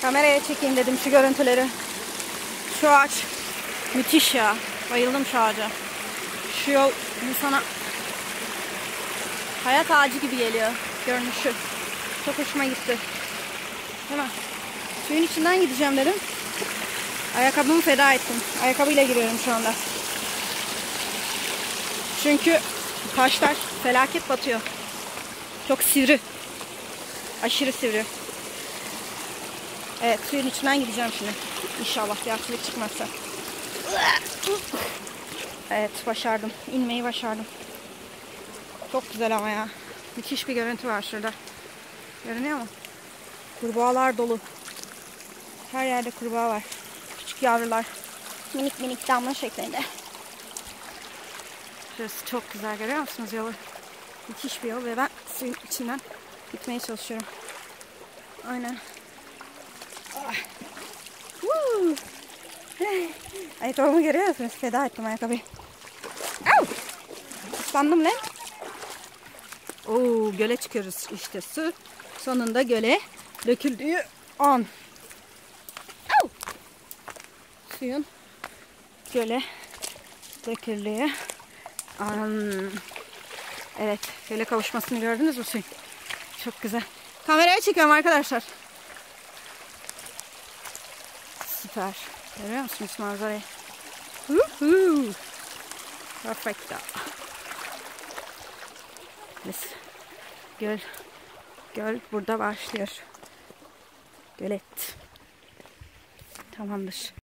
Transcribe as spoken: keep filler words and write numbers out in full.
Kameraya çekeyim dedim şu görüntüleri. Şu ağaç müthiş ya. Bayıldım şu ağaca. Şu yol insana hayat ağacı gibi geliyor görünüşü. Çok hoşuma gitti. Hemen suyun içinden gideceğim dedim. Ayakkabımı feda ettim. Ayakkabıyla giriyorum şu anda. Çünkü taşlar felaket batıyor. Çok sivri. Aşırı sivri. Evet, suyun içinden gideceğim şimdi. İnşallah bir aksilik çıkmazsa. Evet, başardım. İnmeyi başardım. Çok güzel ama ya. Müthiş bir görüntü var şurada. Görünüyor mu? Kurbağalar dolu. Her yerde kurbağa var. Küçük yavrular. Minik minik damla şeklinde. Şurası çok güzel, görüyor musunuz yolu? Müthiş bir yol ve ben suyun içinden gitmeye çalışıyorum. Aynen. Ah. Woo. Ayakkabımı görüyor musunuz? Feda ettim ayakkabıyı. Au! Islandım lan. Oo, göle çıkıyoruz işte, su sonunda göle döküldüğü an. Au! Suyun göle döküldüğü an. Evet, göle kavuşmasını gördünüz mü suyun? Çok güzel. Kameraya çekiyorum arkadaşlar. Süper. Görüyor musunuz manzarayı? Woohoo! Perfecto. Biz göl göl burada başlıyor. Gölet. Tamamdır.